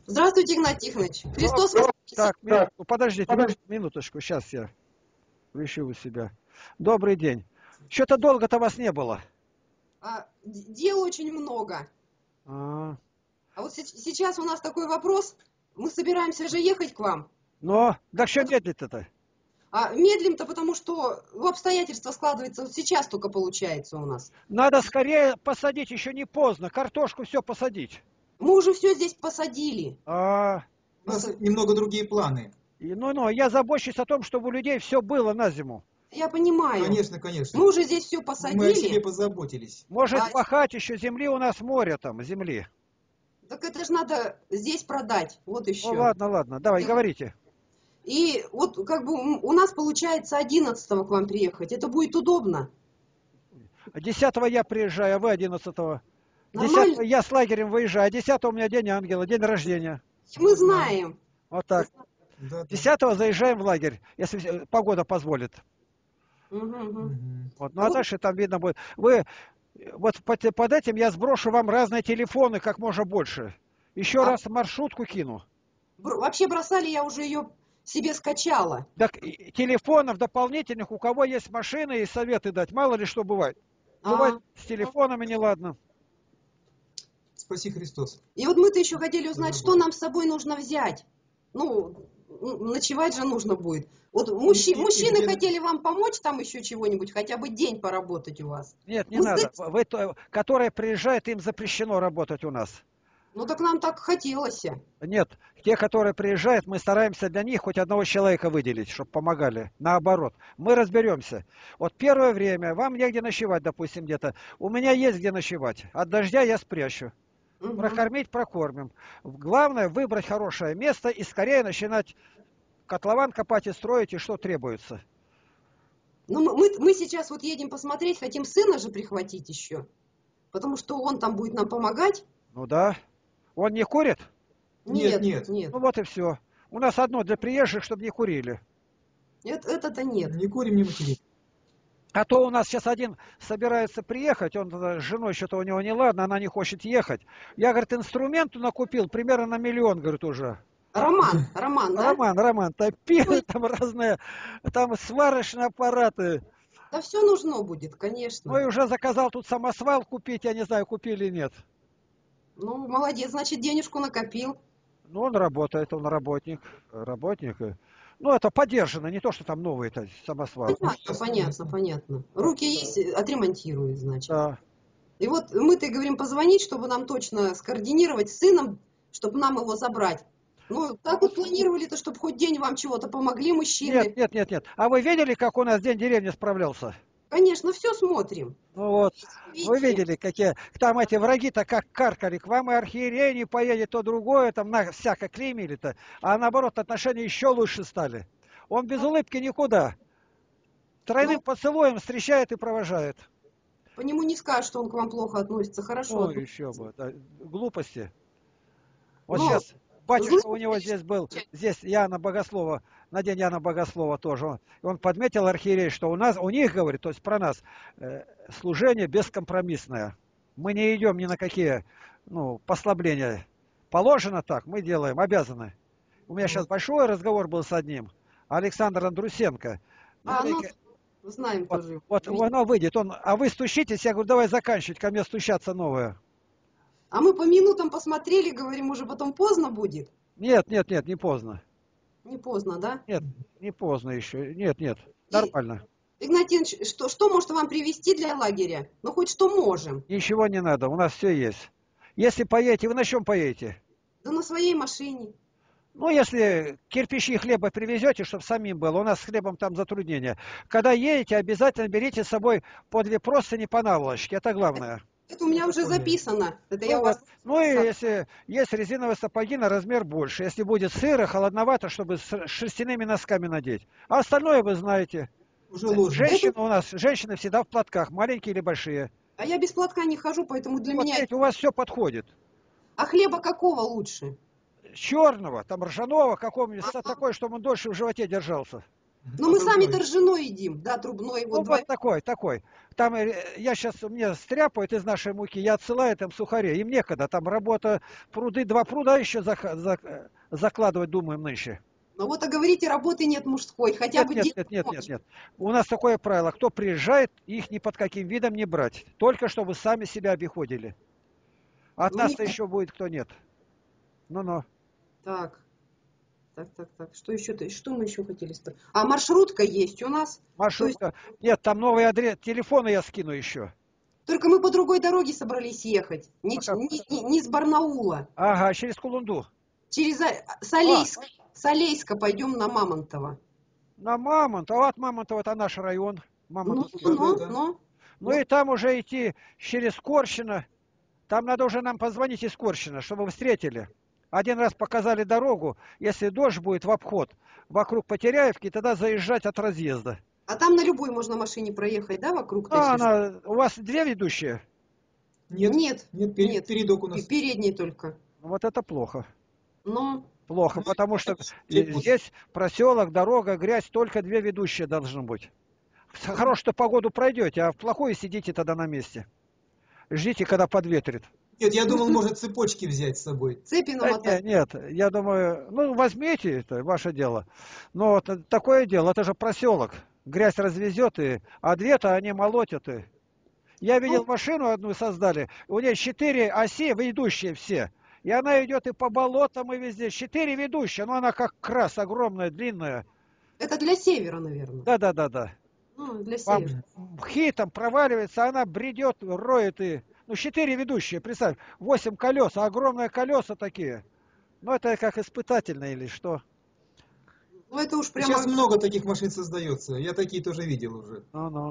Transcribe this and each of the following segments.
Здравствуйте, Игнат Тихонович. Христос Так, воскресе. подождите минуточку, сейчас я выщу у себя. Добрый день. Что-то долго-то вас не было. Дел очень много. А, А вот сейчас у нас такой вопрос. Мы собираемся же ехать к вам. Но, да что медлить-то? А медлим-то потому, что обстоятельства складываются вот сейчас только получается у нас. Надо скорее посадить, еще не поздно. Картошку все посадить. Мы уже все здесь посадили. У нас немного другие планы. Я забочусь о том, чтобы у людей все было на зиму. Я понимаю. Конечно, конечно. Мы уже здесь все Мы о себе посадили. позаботились. Может пахать еще земли, у нас море там, земли. Так это же надо здесь продать. Вот еще. Ну ладно, давай, говорите. И вот как бы у нас получается 11-го к вам приехать. Это будет удобно. 10-го я приезжаю, а вы 11-го. Нормально? 10-го я с лагерем выезжаю, а 10-го у меня день ангела, день рождения. Мы знаем. Вот так. Да. 10-го заезжаем в лагерь, если погода позволит. Угу. Вот, ну а дальше там видно будет. Вы вот под этим я сброшу вам разные телефоны, как можно больше. Еще раз маршрутку кину. Вообще бросали, я уже ее себе скачала. Так телефонов дополнительных, у кого есть машины, и советы дать. Мало ли что бывает. Бывает с телефонами неладно. Спаси Христос. И вот мы-то еще хотели узнать, что нам с собой нужно взять. Ну, ночевать же нужно будет. Вот мужчины хотели вам помочь там еще чего-нибудь, хотя бы день поработать у вас. Нет, не надо. Вы, которые приезжают, им запрещено работать у нас. Ну так нам так хотелось. Нет, те, которые приезжают, мы стараемся для них хоть одного человека выделить, чтобы помогали. Наоборот, мы разберемся. Вот первое время вам негде ночевать, допустим, где-то. У меня есть где ночевать. От дождя я спрячу. Прокормить, прокормим. Главное выбрать хорошее место и скорее начинать котлован копать и строить, и что требуется. Ну, мы сейчас вот едем посмотреть, хотим сына же прихватить еще. Потому что он там будет нам помогать. Ну да. Он не курит? Нет. Ну вот и все. У нас одно для приезжих, чтобы не курили. Это-то нет. Не курим, не материм. А то у нас сейчас один собирается приехать, он с женой что-то у него неладно, она не хочет ехать. Я, говорит, инструменту накупил примерно на 1 миллион, говорит, уже. Роман, да? Роман, топил, там разные, там сварочные аппараты. Да все нужно будет, конечно. Ну и уже заказал тут самосвал купить, я не знаю, купили или нет. Ну, молодец, значит, денежку накопил. Ну, он работает, он работник. Ну, это подержано, не то, что там новый-то самосвал. Понятно. Руки есть, отремонтирует, значит. Да. И вот мы-то и говорим позвонить, чтобы нам точно скоординировать с сыном, чтобы нам его забрать. Ну, так вот планировали-то, чтобы хоть день вам чего-то помогли мужчины. Нет. А вы видели, как у нас День деревни справлялся? Конечно, все смотрим. Ну вот, вы видели, какие там эти враги-то как каркали. К вам и архиерей не поедет, то другое, там всяко клеймили-то. А наоборот, отношения еще лучше стали. Он без улыбки никуда. Тройным поцелуем встречает и провожает. По нему не скажешь, что он к вам плохо относится. Хорошо. Ну, еще бы. Да, глупости. Вот сейчас батюшка у него здесь был, здесь Иоанна Богослова, на день Иоанна Богослова тоже. Он подметил архиерей, что у них, говорит, то есть про нас, служение бескомпромиссное. Мы не идем ни на какие послабления. Положено так, мы делаем, обязаны. У меня сейчас большой разговор был с одним, Александр Андрусенко. Знаем тоже. Вот оно выйдет, а вы стучитесь, я говорю, давай заканчивать, ко мне стучаться новое. А мы по минутам посмотрели, говорим, уже потом поздно будет. Нет, не поздно. Не поздно, да? Нет, не поздно еще. Нет, нормально. Игнатьевич, что может вам привезти для лагеря? Ну, хоть что можем. Ничего не надо, у нас все есть. Если поедете, вы на чем поедете? Да на своей машине. Ну, если кирпичи хлеба привезете, чтобы самим было, у нас с хлебом там затруднения. Когда едете, обязательно берите с собой по 2 простыни по наволочке, это главное. Это у меня уже записано. Это я у вас... Ну и если есть резиновые сапоги на размер больше. Если будет сыро, холодновато, чтобы с шерстяными носками надеть. А остальное вы знаете. Женщины всегда в платках, маленькие или большие. А я без платка не хожу, поэтому для меня... У вас все подходит. А хлеба какого лучше? Черного, там ржаного, какого-нибудь такой, чтобы он дольше в животе держался. Ну, мы сами-то ржаной едим, да, трубной. Ну, вот такой. Там я сейчас, мне стряпают из нашей муки, я отсылаю там сухарей. Им некогда, там работа, пруды, 2 пруда еще закладывать, думаем, нынче. Ну вот, а говорите, работы нет мужской, хотя бы день. Нет. У нас такое правило, кто приезжает, их ни под каким видом не брать. Только чтобы сами себя обиходили. От Ну, нас-то еще будет кто нет. Ну-ну. Так. Что еще? Что мы еще хотели спросить? А маршрутка есть у нас. Маршрутка. Нет, там новый адрес. Телефоны я скину еще. Только мы по другой дороге собрались ехать. Не с Барнаула. Ага, через Кулунду. Через Салейск. Салейска пойдем на Мамонтово. На Мамонтово. От Мамонтова это наш район. Ну и там уже идти через Корщино. Там надо уже нам позвонить из Корщина, чтобы вы встретили. Один раз показали дорогу. Если дождь будет в обход вокруг Потеряевки, тогда заезжать от разъезда. А там на любой можно машине проехать, да, вокруг? У вас 2 ведущие? Нет. Передок у нас. Передний только. Вот это плохо. Но... Плохо, потому что здесь проселок, дорога, грязь, только 2 ведущие должны быть. В хорошую погоду пройдете, а в плохую сидите тогда на месте. Ждите, когда подветрит. Нет, я думал, может цепочки взять с собой. Цепи намотать. Нет, я думаю, ну возьмите, это ваше дело. Но вот такое дело, это же проселок. Грязь развезет, а 2-то они молотят. Я видел машину одну создали, у нее 4 оси, ведущие все. И она идет и по болотам, и везде. 4 ведущие, но она как крас, огромная, длинная. Это для севера, наверное. Да. Для севера. Мхи там проваливается, она бредет, роет и... 4 ведущие, представь, 8 колес, а огромные колеса такие. Это как испытательные или что? Это уж прямо... Сейчас много таких машин создается, я такие тоже видел уже.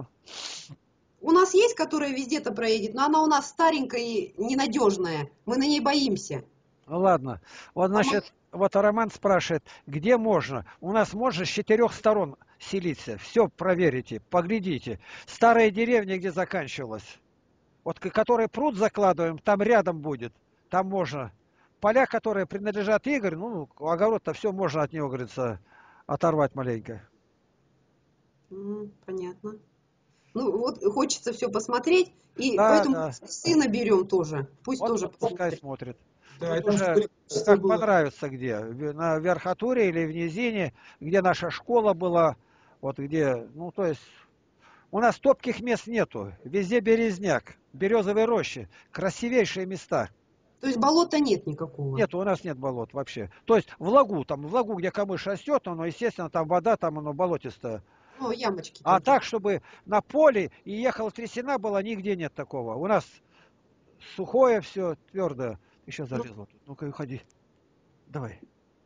У нас есть, которая везде-то проедет, но она у нас старенькая и ненадежная. Мы на ней боимся. Ну ладно. Вот значит, вот Роман спрашивает, где можно? У нас можно с 4 сторон селиться. Все проверите, поглядите. Старые деревни, где заканчивалось. Вот который пруд закладываем, там рядом будет. Там можно. Поля, которые принадлежат Игорю, огород-то все можно от него, говорится, оторвать маленько. Понятно. Вот хочется все посмотреть, и поэтому сына берем тоже. Пусть тоже пускай смотрит. Да, это уже как понравится где. На Верхотуре или в Низине, где наша школа была. Вот где, то есть, у нас топких мест нету. Везде березняк, березовые рощи. Красивейшие места. То есть болота нет никакого? Нет, у нас нет болот вообще. То есть в лагу, где камыш растет, естественно, там вода, там оно болотистое. Ямочки. А так, чтобы на поле и ехала трясина была, нигде нет такого. У нас сухое все, твердое. Еще залезла тут. Ну-ка, уходи. Давай.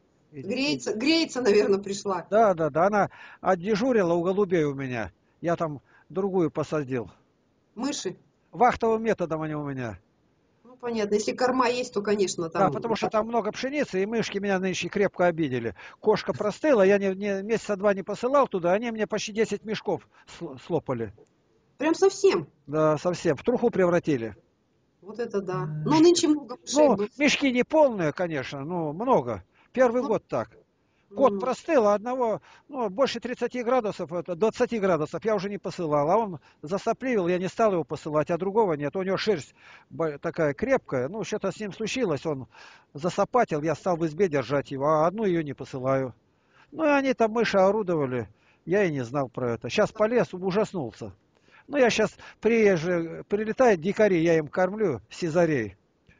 Греется, наверное, пришла. Да. Она отдежурила у голубей у меня. Я там другую посадил. Мыши? Вахтовым методом они у меня. Понятно. Если корма есть, то, конечно, там... Да, потому что там много пшеницы, и мышки меня нынче крепко обидели. Кошка простыла, я месяца 2 не посылал туда, они мне почти 10 мешков слопали. Прям совсем? Да, совсем. В труху превратили. Вот это да. Нынче много мышей. Мешки не полные, конечно, много. Первый год так. Кот простыл, а одного, больше 30 градусов, 20 градусов я уже не посылал. А он засопливил, я не стал его посылать, а другого нет. У него шерсть такая крепкая, что-то с ним случилось, он засопатил, я стал в избе держать его, а одну ее не посылаю. И они там мыши орудовали, я и не знал про это. Сейчас полез, ужаснулся. Я сейчас прилетают дикари, я им кормлю сизарей.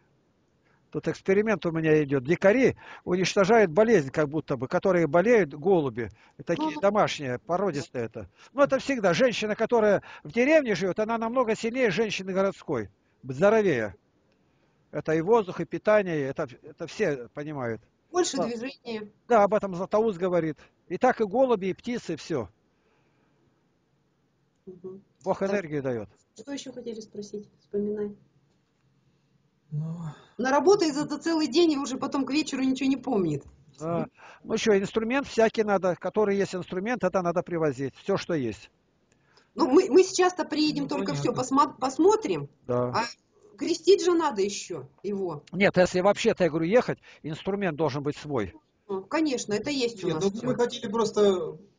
Тут эксперимент у меня идет. Дикари уничтожают болезнь, как будто бы, которые болеют голуби. Такие домашние, породистые это. Это всегда. Женщина, которая в деревне живет, она намного сильнее женщины городской. Здоровее. Это и воздух, и питание, это все понимают. Больше движения. Да, об этом Златоуст говорит. И так и голуби, и птицы, все. Бог энергию дает. Что еще хотели спросить? Вспоминай. Наработает за целый день и уже потом к вечеру ничего не помнит. Да. Еще инструмент всякий надо, который есть инструмент, это надо привозить. Все, что есть. Мы сейчас-то приедем, только все посмотрим. Да. А крестить же надо еще его. Нет, если вообще-то, я говорю, ехать, инструмент должен быть свой. Конечно, это есть у нас. Мы хотели просто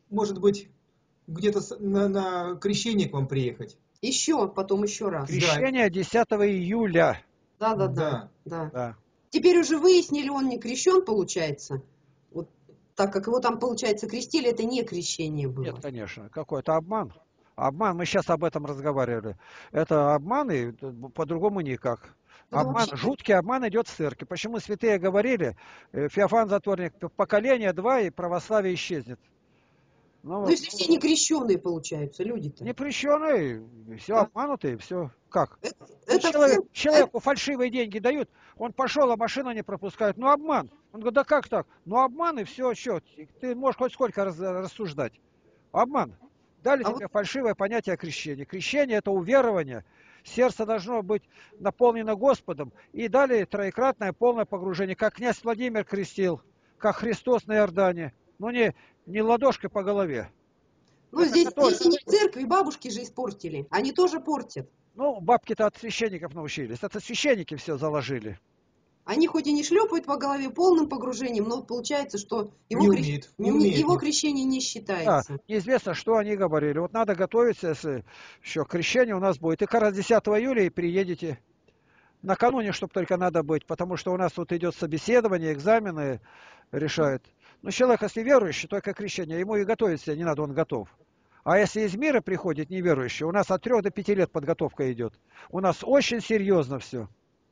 может быть, где-то на крещение к вам приехать. Еще, потом еще раз. Крещение 10 июля. Да, да, да, Да. да. Да. Теперь уже выяснили, он не крещен, получается. Вот, так как его там, получается, крестили, это не крещение было. Нет, конечно, какой-то обман. Обман, мы сейчас об этом разговаривали. Это обман, и по-другому никак. Это Обман, вообще... жуткий обман идет в церкви. Почему святые говорили, Феофан Затворник, поколение два, и православие исчезнет. Ну, Ну, если все не крещеные, получаются, люди-то. не крещеные, все Да. обманутые, все. Как? Это в Человеку фальшивые деньги дают, он пошел, а машину не пропускают. Ну, обман. Он говорит, да как так? Ну, обман, и все, что? Ты можешь хоть сколько рассуждать. Обман. Дали А вот тебе фальшивое понятие крещения. Крещение – это уверование. Сердце должно быть наполнено Господом. И дали троекратное полное погружение. Как князь Владимир крестил, как Христос на Иордане. Но не ладошкой по голове. ну, Это здесь католик. дети не в церкви, бабушки же испортили. Они тоже портят. Ну, бабки-то от священников научились. Это священники все заложили. Они хоть и не шлепают по голове полным погружением, но получается, что Не его, умеет, не умеет. его крещение не Да, считается. неизвестно, что они говорили. Вот надо готовиться, если еще крещение у нас будет. И как раз 10 июля и приедете. Накануне, чтобы только надо быть, потому что у нас тут идет собеседование, экзамены решают. Но человек, если верующий, только крещение, ему и готовиться не надо, он готов. А если из мира приходит неверующий, у нас от 3 до 5 лет подготовка идет. У нас очень серьезно все.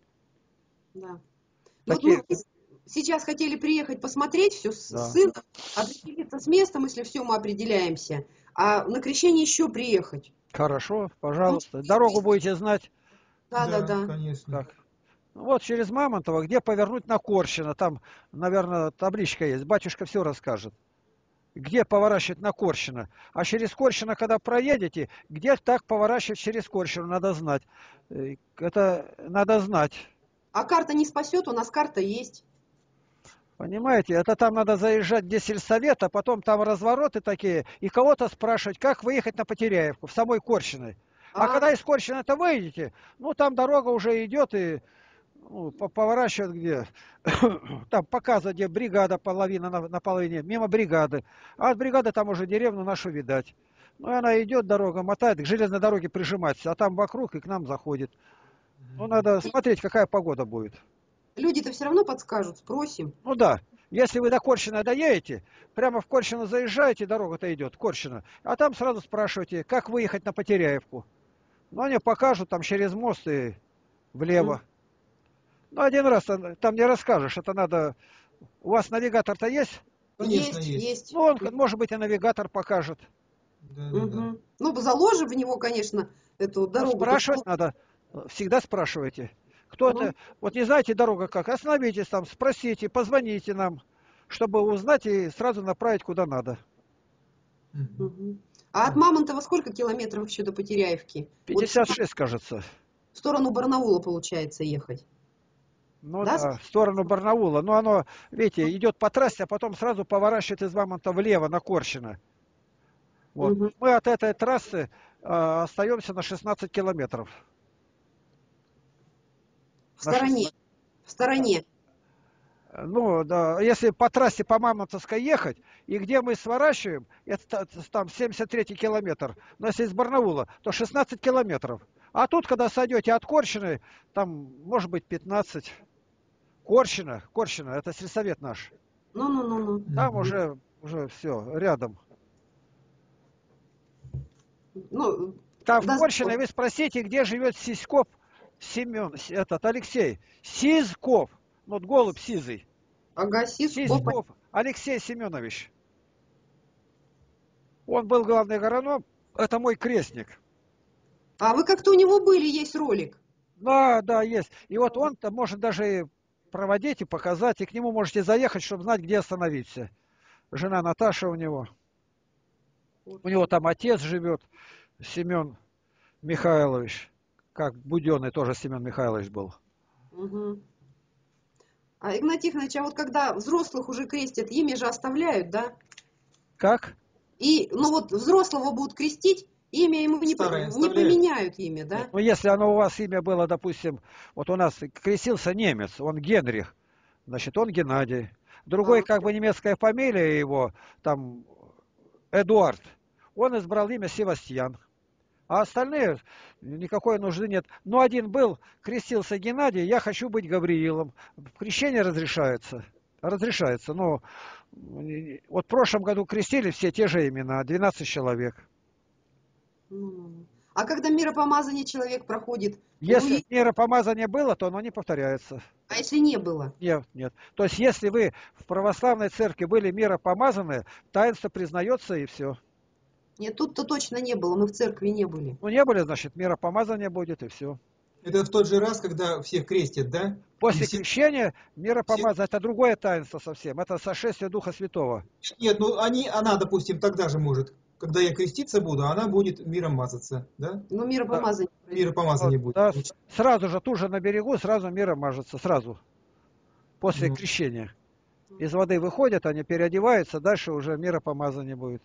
Да. Ну, вот Такие, мы сейчас хотели приехать посмотреть все с да. сыном, определиться с местом, если все мы определяемся. А на крещение еще приехать. Хорошо, пожалуйста. Дорогу будете знать. Да, да, да. конечно. Как? Вот через Мамонтово, где повернуть на Корщино. Там, наверное, табличка есть. Батюшка все расскажет. Где поворачивать на Корщино. А через Корщино, когда проедете, где так поворачивать через Корщино, надо знать. Это надо знать. А карта не спасет, у нас карта есть. Понимаете, это там надо заезжать, где сельсовет, а потом там развороты такие, и кого-то спрашивать, как выехать на Потеряевку, в самой Корщиной. А А, когда из Корщина-то выедете, ну там дорога уже идет и ну, поворачивает где. Там показывает, где бригада половина на половине, мимо бригады. А от бригады там уже деревню нашу видать. Ну и она идет, дорога мотает, к железной дороге прижимается, а там вокруг и к нам заходит. Ну надо смотреть, какая погода будет. люди-то все равно подскажут, спросим. Ну да, если вы до Корщина доедете, прямо в Корщино заезжаете, дорога-то идет, Корщино, а там сразу спрашиваете, как выехать на Потеряевку. Ну они покажут там через мост и влево. Ну один раз там не расскажешь, это надо... У вас навигатор-то есть? Конечно, Есть, есть. есть. Ну он, может быть, и навигатор покажет. Да, да, да. Мгм. Ну, заложим в него, конечно, эту Ну, дорогу. спрашивать надо, всегда спрашивайте. Кто-то, Мгм. вот не знаете дорога как, остановитесь там, спросите, позвоните нам, чтобы узнать и сразу направить куда надо. Мгм. Мгм. А от Мамонтова сколько километров еще до Потеряевки? Вот 56, кажется. в сторону Барнаула, получается, ехать. Ну Да? да, в сторону Барнаула. Но оно, видите, идет по трассе, а потом сразу поворачивает из Мамонта влево на Корщино. Вот. Мгм. Мы от этой трассы остаемся на 16 километров. В На стороне. 16. В стороне. Ну, да, если по трассе по Мамонтовской ехать, и где мы сворачиваем, это там 73-й километр. Но если из Барнаула, то 16 километров. А тут, когда сойдете от Корщины, там может быть 15. Корщина, это сельсовет наш. Ну. Там Мгм. уже все, рядом. Ну, Там в да, Корщине вы спросите, где живет Сиськов Семен, этот Алексей. Сизков, вот голубь сизый. ага, Сископ. Сиськов Алексей Семенович. Он был главный агроном, это мой крестник. А вы как-то у него были, есть ролик. Да, да, есть. И вот он-то может даже и проводить и показать, и к нему можете заехать, чтобы знать, где остановиться. Жена Наташа у него. У него там отец живет, Семен Михайлович. Как Буденный тоже Семен Михайлович был. Мгм. А Игнат Тихонович, а вот когда взрослых уже крестят, имя же оставляют, да? Как? И, ну вот взрослого будут крестить, имя ему не Старое не оставляют. поменяют имя, да? Нет, ну если оно у вас имя было, допустим, вот у нас крестился немец, он Генрих, значит, он Геннадий. Другой, А, как бы немецкая фамилия его, там, Эдуард. Он избрал имя Севастьян. А остальные никакой нужды нет. Но один был, крестился Геннадий, я хочу быть Гавриилом. Крещение разрешается. Разрешается. Но вот в прошлом году крестили все те же имена, 12 человек. А когда миропомазание человек проходит? Если миропомазание было, то оно не повторяется. А если не было? Нет, нет. То есть, если вы в православной церкви были миропомазаны, таинство признается и все. Нет, тут-то точно не было, мы в церкви не были. Ну, не были, значит, миропомазание будет и все. Это в тот же раз, когда всех крестят, да? После крещения миропомазание, это другое таинство совсем. Это сошествие Духа Святого. Нет, ну она, допустим, тогда же может, когда я креститься буду, она будет миром мазаться, да? Ну, миропомазание. Да. Миропомазание Вот, будет. да, сразу же, тут же на берегу, сразу миром мажется, сразу. После крещения. Из воды выходят, они переодеваются, дальше уже миропомазание будет.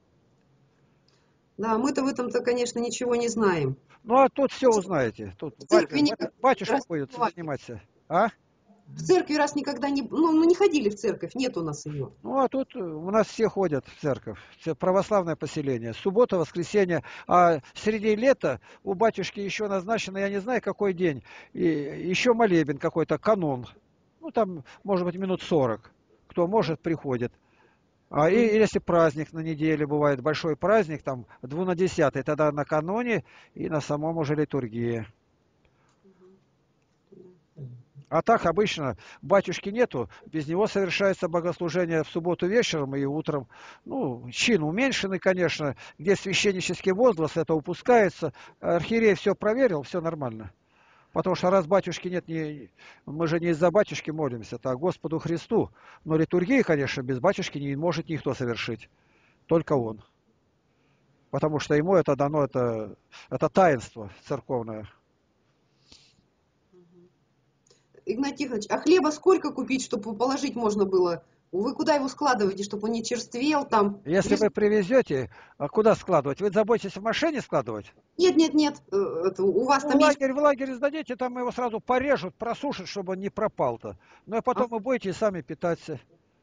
Да, мы-то в этом-то, конечно, ничего не знаем. Ну, а тут все узнаете. Тут батюшка будет заниматься. А? В церкви раз никогда не... Ну, не ходили в церковь, нет у нас ее. Ну, а тут у нас все ходят в церковь. Все православное поселение. Суббота, воскресенье. А среди лета у батюшки еще назначено, я не знаю, какой день. И еще молебен какой-то, канон. Ну, там, может быть, минут 40. Кто может, приходит. А и если праздник на неделе бывает, большой праздник, там, 12, тогда накануне и на самом уже литургии. А так обычно батюшки нету, без него совершается богослужение в субботу вечером и утром. Ну, чин уменьшенный, конечно, где священнический возглас, это упускается. Архиерей все проверил, все нормально. Потому что раз батюшки нет, мы же не из-за батюшки молимся, это Господу Христу. Но литургии, конечно, без батюшки не может никто совершить. Только он. Потому что ему это дано, это таинство церковное. Игнатий Тихонович, а хлеба сколько купить, чтобы положить можно было? Вы куда его складываете, чтобы он не черствел там? Если вы привезете, а куда складывать? Вы заботитесь в машине складывать? Нет, это у вас Ну, там есть... в лагерь сдадите, там его сразу порежут, просушат, чтобы он не пропал-то. Ну, и потом вы будете сами питаться.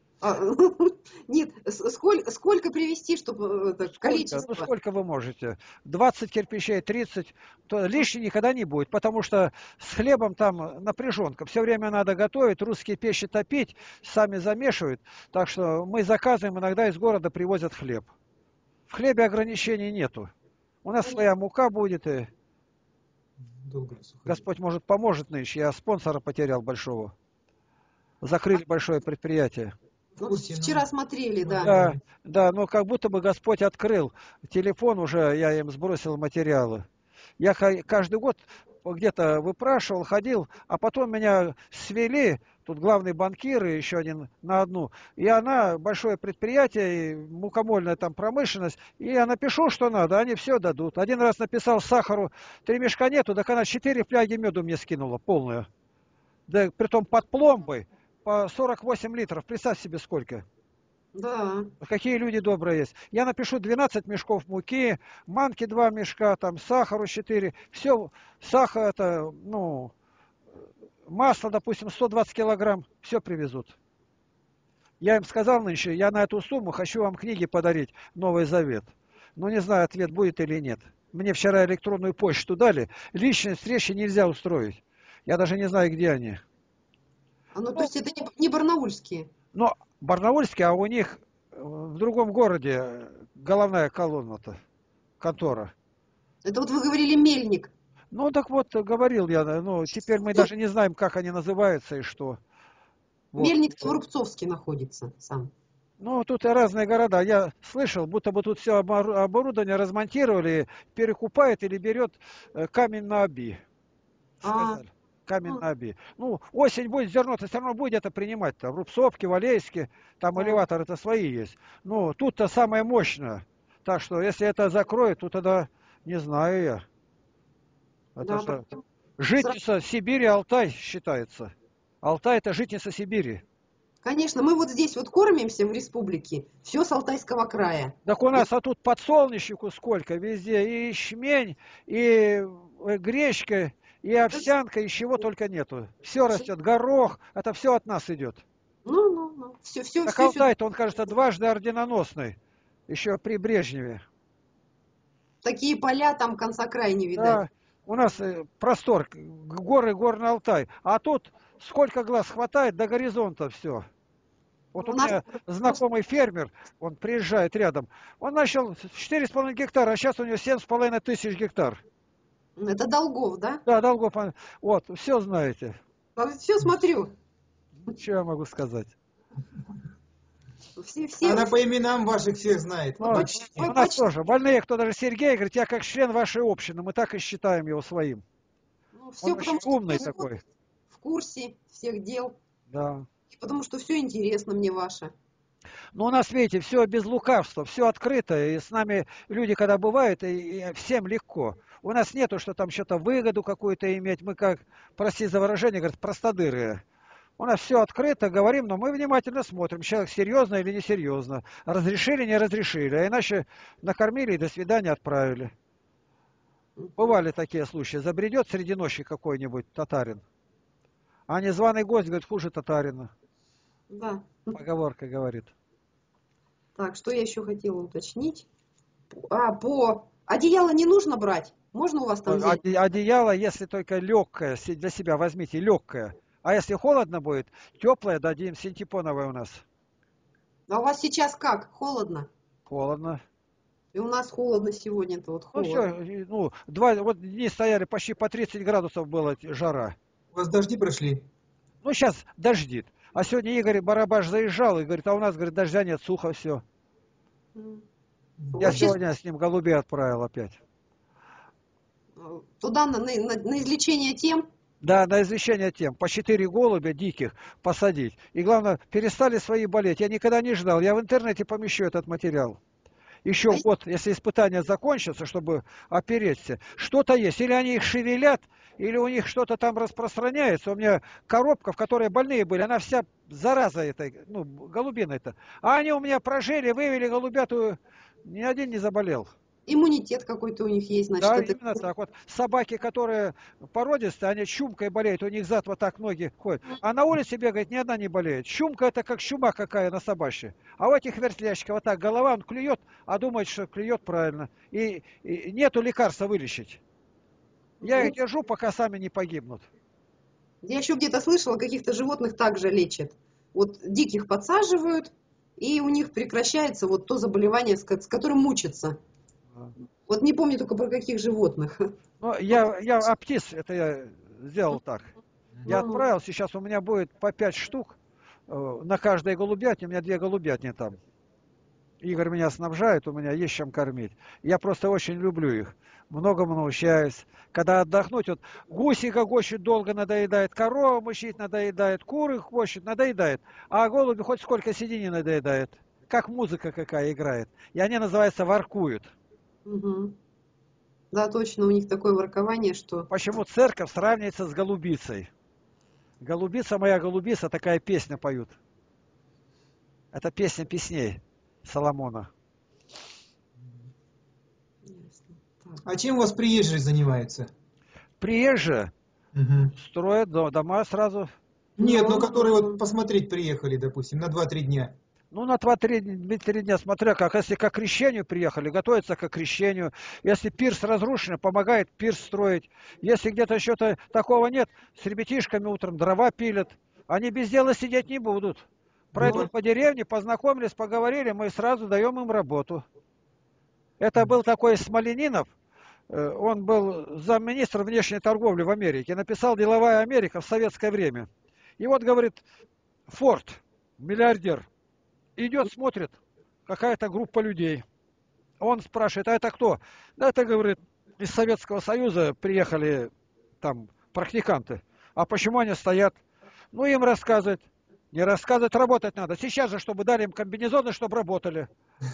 Нет, сколько привезти, чтобы количество? Ну, сколько вы можете? 20 кирпичей, 30, то лишнего никогда не будет, потому что с хлебом там напряженка. Все время надо готовить, русские печи топить, сами замешивают. Так что мы заказываем, иногда из города привозят хлеб. В хлебе ограничений нету. У нас своя мука будет, и Господь, может, поможет нынче. Я спонсора потерял большого. Закрыли большое предприятие. Ну, вчера смотрели, да. Да, но как будто бы Господь открыл. Телефон уже, я им сбросил материалы. Я каждый год где-то выпрашивал, ходил, а потом меня свели, тут главный банкир и еще один на одну. И она, большое предприятие, и мукомольная там промышленность, и я напишу, что надо, они все дадут. Один раз написал сахару, 3 мешка нету, так она 4 фляги меду мне скинула, полную. Да, притом под пломбой. По 48 литров, представь себе сколько. Да. Какие люди добрые есть. Я напишу 12 мешков муки, манки 2 мешка, там сахару 4. Все, сахар это, ну, масло, допустим, 120 килограмм, все привезут. Я им сказал нынче, я на эту сумму хочу вам книги подарить, Новый Завет. Но не знаю, ответ будет или нет. Мне вчера электронную почту дали, личные встречи нельзя устроить. Я даже не знаю, где они. Ну, то есть это не барнаульские? Ну, барнаульские, а у них в другом городе головная колонна-то, контора. Это вот вы говорили Мельник. Ну, так вот, говорил я, ну, теперь мы даже не знаем, как они называются и что. Вот. Мельник в Рубцовске находится сам. Ну, тут и разные города. Я слышал, будто бы тут все оборудование размонтировали, перекупает или берет камень на Оби. Сказали. Камень на Оби. Ну, осень будет, зерно-то все равно будет это принимать-то. В Рубцовке, в Алейске, там элеваторы-то свои есть. Ну, тут-то самое мощное. Так что, если это закроют, то тогда не знаю я. Это что? Житница Сибири, Алтай считается. Алтай это житница Сибири. Конечно, мы вот здесь вот кормимся в республике, все с Алтайского края. Так у нас, а тут подсолнечнику сколько везде, и ячмень, и гречка, и овсянка, и чего только нету. Все растет, горох, это все от нас идет. Ну, все. Так Алтай-то, он, кажется, дважды орденоносный. Еще при Брежневе. Такие поля, там конца края не видать. Да, у нас простор, горы, Горный Алтай. А тут сколько глаз хватает до горизонта все. Вот У у нас меня знакомый фермер, он приезжает рядом. Он начал с 4,5 гектара, а сейчас у него 7,5 тысяч гектар. это Долгов, да? Да, Долгов, вот, все знаете. Все смотрю. Что я могу сказать? Все, Она по именам ваших всех знает. Ну, Почти. у нас тоже больные, кто даже Сергей, говорит, я как член вашей общины, мы так и считаем его своим. ну, все, Он очень потому что умный все такой. в курсе всех дел. Да. И потому что все интересно мне ваше. Но у нас, видите, все без лукавства, все открыто, и с нами люди, когда бывают, и всем легко. У нас нету, что там что-то выгоду какую-то иметь. Мы как, прости за выражение, говорят, простодырые. У нас все открыто, говорим, но мы внимательно смотрим, человек серьезно или несерьезно. Разрешили, не разрешили, а иначе накормили и до свидания отправили. Бывали такие случаи. Забредет среди ночи какой-нибудь татарин, а незваный гость, говорит, хуже татарина. Да. Поговорка говорит. Так, что я еще хотела уточнить? По одеяло не нужно брать? Можно у вас там взять? Одеяло, если только легкое, для себя возьмите легкое. А если холодно будет, теплое дадим, синтепоновое у нас. А у вас сейчас как? Холодно? Холодно. И у нас холодно сегодня-то, вот Ну холодно. все, ну, вот дни стояли, почти по 30 градусов была жара. У вас дожди прошли? Ну сейчас дождит. А сегодня Игорь Барабаш заезжал и говорит, а у нас, говорит, дождя нет, сухо все. Я Вообще, сегодня с ним голубей отправил опять. туда на излечение тем? Да, на извещение тем. По 4 голубя диких посадить. И главное, перестали свои болеть. Я никогда не ждал. Я в интернете помещу этот материал. Еще А год, если испытания закончатся, чтобы опереться, что-то есть. Или они их шевелят, или у них что-то там распространяется. У меня коробка, в которой больные были, она вся зараза этой, ну, голубиной-то. А они у меня прожили, вывели голубятую, ни один не заболел. Иммунитет какой-то у них есть, значит, Да, это... именно так. Вот собаки, которые породистые, они чумкой болеют, у них зад вот так ноги ходят. А на улице бегает, ни одна не болеет. Чумка это как чума какая на собаке. А у этих вертлячков вот так голова, он клюет, а думает, что клюет правильно. И нету лекарства вылечить. Я их держу, пока сами не погибнут. Я еще где-то слышала, каких-то животных также лечат. Вот диких подсаживают, и у них прекращается вот то заболевание, с которым мучатся. Вот не помню только про каких животных. Ну, я аптис, это я сделал так. Я отправил, сейчас у меня будет по 5 штук на каждой голубятне, у меня 2 голубятни там. Игорь меня снабжает, у меня есть чем кормить. Я просто очень люблю их. Многому научаюсь. Когда отдохнуть, вот гуси гогочут долго надоедает, корова мучить надоедает, куры хвощут надоедает, а голуби хоть сколько сиди не надоедает. Как музыка какая играет. И они, называется, воркуют. Угу. Да, точно, у них такое воркование, что... Почему церковь сравнивается с голубицей? Голубица моя, голубица, такая песня поют. Это песня песней Соломона. А чем у вас приезжие занимаются? Приезжие строят дома сразу. Нет, но которые вот посмотреть приехали, допустим, на 2-3 дня. Ну, на 2-3 дня, смотря как. Если к крещению приехали, готовятся к крещению. Если пирс разрушен, помогает пирс строить. Если где-то что-то такого нет, с ребятишками утром дрова пилят. Они без дела сидеть не будут. Пройдут по деревне, познакомились, поговорили, мы сразу даем им работу. Это был такой Смоленинов, он был замминистра внешней торговли в Америке, написал «Деловая Америка» в советское время. И вот, говорит, Форд, миллиардер, идет, смотрит, какая-то группа людей. Он спрашивает, а это кто? Да это, говорит, из Советского Союза приехали там практиканты. А почему они стоят? Ну, им рассказывать. Не рассказывать, работать надо. Сейчас же, чтобы дали им комбинезоны, чтобы работали.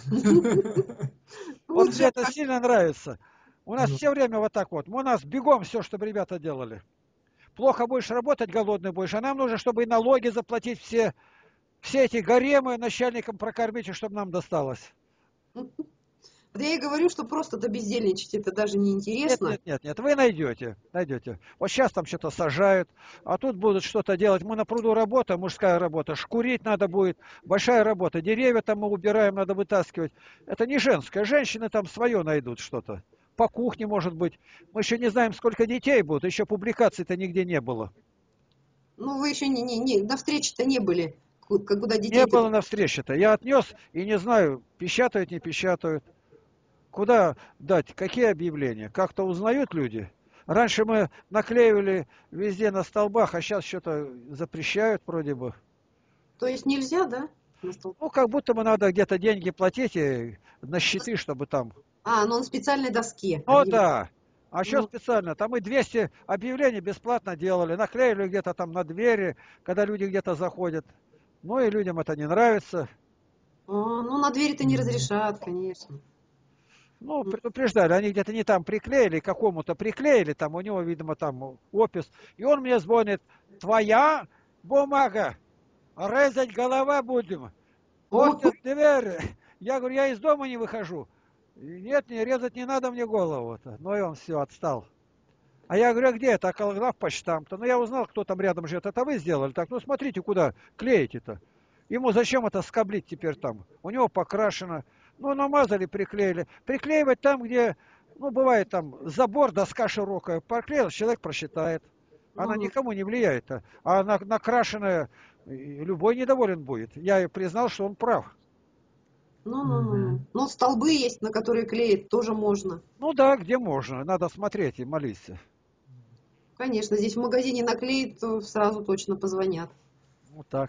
Вот мне это сильно нравится. У нас все время вот так вот. У нас бегом все, чтобы ребята делали. Плохо будешь работать, голодный будешь. А нам нужно, чтобы и налоги заплатить все эти гаремы начальникам прокормить, и чтобы нам досталось. Вот я и говорю, что просто-то бездельничать, это даже не Нет, интересно. нет, нет, нет, вы найдете. Вот сейчас там что-то сажают, а тут будут что-то делать. Мы на пруду работаем, мужская работа, шкурить надо будет, большая работа. Деревья там мы убираем, надо вытаскивать. Это не женское, женщины там свое найдут что-то. По кухне, может быть. Мы еще не знаем, сколько детей будут, еще публикаций-то нигде не было. Ну, вы еще на встрече-то не были, куда Не детей-то... было на встрече-то. Я отнес и не знаю, печатают, не печатают. Куда дать? Какие объявления? Как-то узнают люди? Раньше мы наклеивали везде на столбах, а сейчас что-то запрещают вроде бы. То есть нельзя, да? На стол? Ну, как будто бы надо где-то деньги платить на щиты, чтобы там. А, ну на специальной доске Ну объявление. да. А что Ну, специально? Там мы 200 объявлений бесплатно делали, наклеивали где-то там на двери, когда люди где-то заходят. Ну и людям это не нравится. ну на двери-то не разрешат, конечно. Ну, предупреждали, они где-то не там приклеили, какому-то приклеили, там у него, видимо, там опис. И он мне звонит, твоя бумага, резать голова будем, О, портят двери. Я говорю, я из дома не выхожу. Нет, не резать не надо мне голову-то. Ну и он все, отстал. А я говорю, а где это? А почтам-то? Ну я узнал, кто там рядом живет. Это вы сделали так? Ну смотрите, куда клеите-то. Ему зачем это скоблить теперь там? У него покрашено. Ну, намазали, приклеили. Приклеивать там, где, ну, бывает там забор, доска широкая. Проклеил, человек просчитает. Она никому не влияет. А накрашенная, любой недоволен будет. Я и признал, что он прав. ну. Ну, столбы есть, на которые клеить, тоже можно. Ну да, где можно. Надо смотреть и молиться. Конечно, здесь в магазине наклеят, то сразу точно позвонят. Вот так.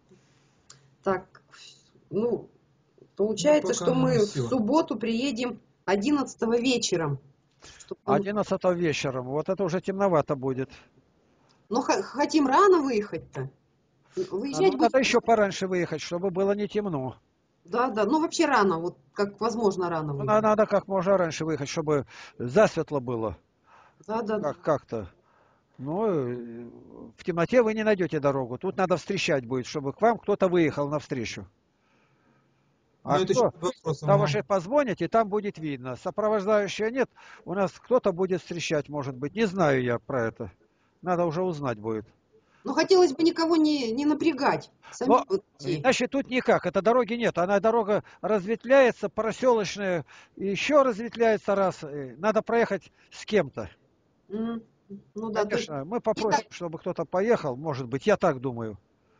Так, ну, Ну, получается, пока что мы в всё. субботу приедем 11 вечером. Чтобы 11 вечером. Вот это уже темновато будет. Ну, хотим рано выехать-то. Ну, Выезжать надо будем. еще пораньше выехать, чтобы было не темно. Да, да. Ну, вообще рано, вот как возможно рано Ну, выехать. надо как можно раньше выехать, чтобы засветло было. Да, да, да. Как-то. Ну, в темноте вы не найдете дорогу. Тут надо встречать будет, чтобы к вам кто-то выехал навстречу. Ну, А это еще кто? вопрос. Там уже позвоните, там будет видно. Сопровождающего нет. У нас кто-то будет встречать, может быть. Не знаю я про это. Надо уже узнать будет. Но хотелось бы никого не напрягать. Самим Но, вот идти. значит, тут никак. Это дороги нет. Она дорога разветвляется, проселочная, и еще разветвляется раз. Надо проехать с кем-то. Ну да, то есть Конечно, мы не так. попросим, чтобы кто-то поехал, может быть, я так думаю.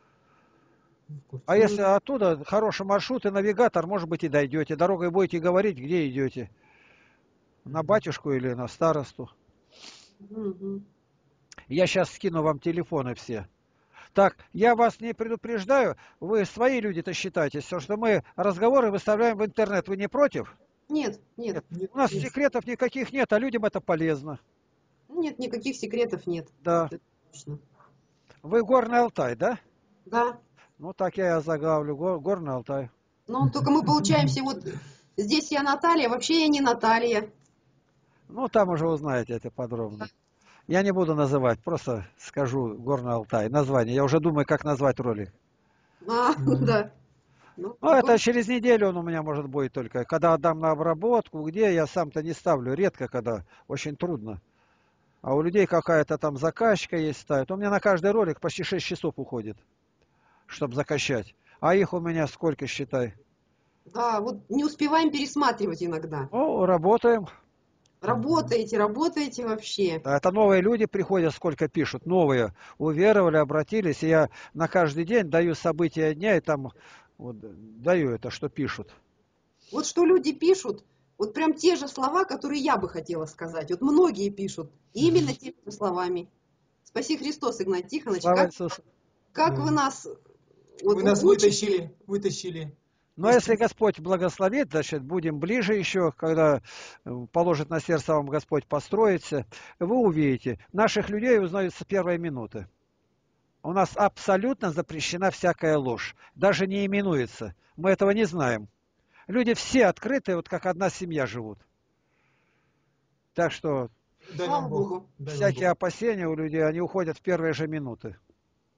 А если Мгм. оттуда хороший маршрут и навигатор, может быть, и дойдете. Дорогой будете говорить, где идете. На батюшку или на старосту. Мгм. Я сейчас скину вам телефоны все. Так, я вас не предупреждаю, вы свои люди-то считаетесь, что мы разговоры выставляем в интернет. Вы не против? Нет, нет, Нет. Нет, У нас нет. секретов никаких нет, а людям это полезно. нет, никаких секретов нет. Да. Это точно. Вы Горный Алтай, да? Да. Ну так я заглавлю. Горный Алтай. Но только мы получаемся вот здесь я Наталья, вообще я не Наталья. Ну там уже узнаете это подробно. Я не буду называть, просто скажу Горный Алтай. Название. Я уже думаю, как назвать ролик. Да. Ну, Ну, это через неделю он у меня может быть только. Когда отдам на обработку, где я сам-то не ставлю. Редко, когда очень трудно. А у людей какая-то там заказчика есть ставит. У меня на каждый ролик почти 6 часов уходит, чтобы закачать. А их у меня сколько, считай. да, вот не успеваем пересматривать иногда. Ну, работаем. Работаете вообще. Да, это новые люди приходят, сколько пишут. Новые. Уверовали, обратились. И я на каждый день даю события дня, и там вот, даю это, что пишут. Вот что люди пишут, вот прям те же слова, которые я бы хотела сказать. Вот многие пишут именно теми же словами. Спаси Христос, Игнат Тихонович, Слава Иисусу. как вы нас, вот, Вы нас учите. вытащили. Но если Господь благословит, значит, будем ближе еще, когда положит на сердце вам Господь построиться, вы увидите. Наших людей узнают с первой минуты. У нас абсолютно запрещена всякая ложь. Даже не именуется. Мы этого не знаем. Люди все открытые, вот как одна семья живут. Так что Дай Слава вам Бог. Богу. Дай вам всякие Бог. опасения у людей, они уходят в первые же минуты.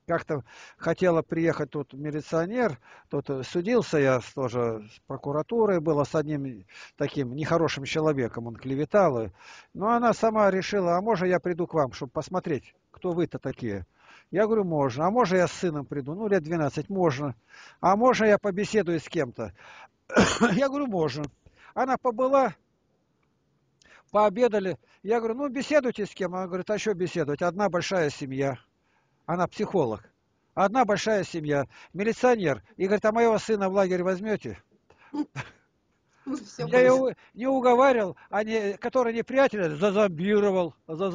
Как-то хотела приехать тут милиционер, тут судился я тоже с прокуратурой, было с одним таким нехорошим человеком, он клеветал. Но она сама решила, а может я приду к вам, чтобы посмотреть, кто вы-то такие. Я говорю, можно. А может я с сыном приду? Ну, лет 12, можно. А можно я побеседую с кем-то? Я говорю, можно. Она побыла, пообедали. Я говорю, ну, беседуйте с кем? Она говорит, а что беседовать? Одна большая семья. Она психолог. Одна большая семья. Милиционер. И говорит, а моего сына в лагерь возьмете? Все Я понятно. его не уговаривал, который не приятель, зазомбировал.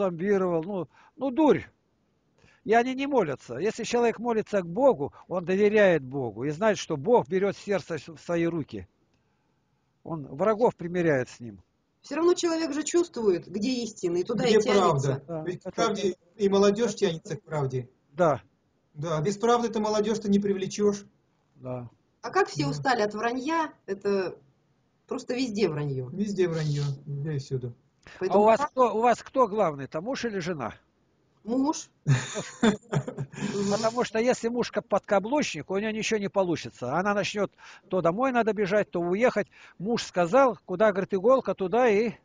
Ну, дурь. И они не молятся. Если человек молится к Богу, он доверяет Богу и знает, что Бог берет сердце в свои руки. Он врагов примиряет с ним. Все равно человек же чувствует, где истина, и туда Где и тянется. правда? Да, Ведь к правде и молодежь тянется к правде. Да, Да, без правды-то молодежь-то не привлечешь. да. А как все Да. устали от вранья, это просто везде вранье. Везде вранье, везде и всюду. А Поэтому у вас кто главный-то, муж или жена? муж. Потому что если муж подкаблучник, у нее ничего не получится. Она начнет, то домой надо бежать, то уехать. Муж сказал, куда, говорит, иголка, туда и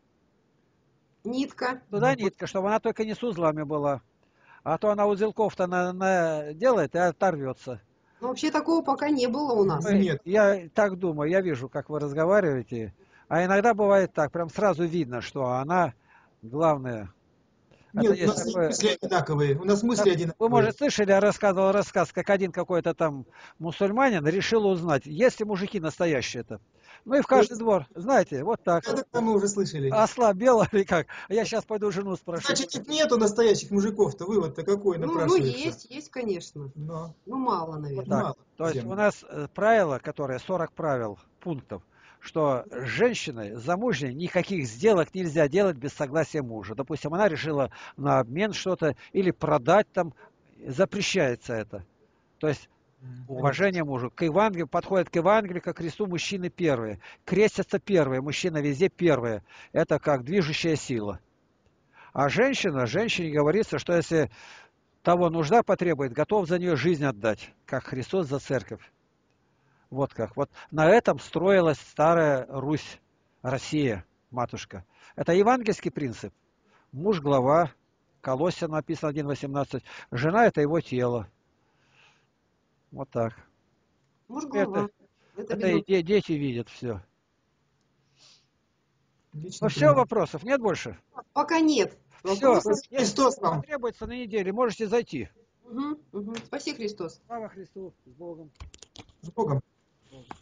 Нитка. туда нитка, чтобы она только не с узлами была. А то она узелков-то делает и оторвется. Но вообще такого пока не было у нас. Нет. Я так думаю, я вижу, как вы разговариваете. А иногда бывает так, прям сразу видно, что она главная. Это Нет, у есть нас такое... мысли одинаковые. У нас мысли Вы, одинаковые. может, слышали, я рассказывал рассказ, как один какой-то там мусульманин решил узнать, есть ли мужики настоящие-то. Ну и в каждый двор, знаете, вот так. Это мы уже слышали. Осла белого или как? А я сейчас пойду жену спрошу. Значит, их нету настоящих мужиков-то. Вывод-то какой Ну, напрашивается? есть, конечно. Но Ну, мало, Вот наверное. так. мало. То есть Всем. у нас правило, которое 40 правил, пунктов, что с женщиной замужней никаких сделок нельзя делать без согласия мужа. Допустим, она решила на обмен что-то или продать там, запрещается это. То есть уважение мужу. К Евангелию, подходит к Евангелию, как к кресту мужчины первые. Крестятся первые, мужчина везде первые. Это как движущая сила. А женщине говорится, что если того нужда потребует, готов за нее жизнь отдать, как Христос за церковь. Вот как. Вот на этом строилась старая Русь, Россия, матушка. Это евангельский принцип. Муж глава, Колоссян написано 1:18, жена это его тело. Вот так. Муж глава. Это и дети видят все. Лично Ну все, понимаю. вопросов нет больше? Пока нет. Все, Вопросов. Христос вам. потребуется на неделе, можете зайти. Спаси Христос. Слава Христу, с Богом. С Богом.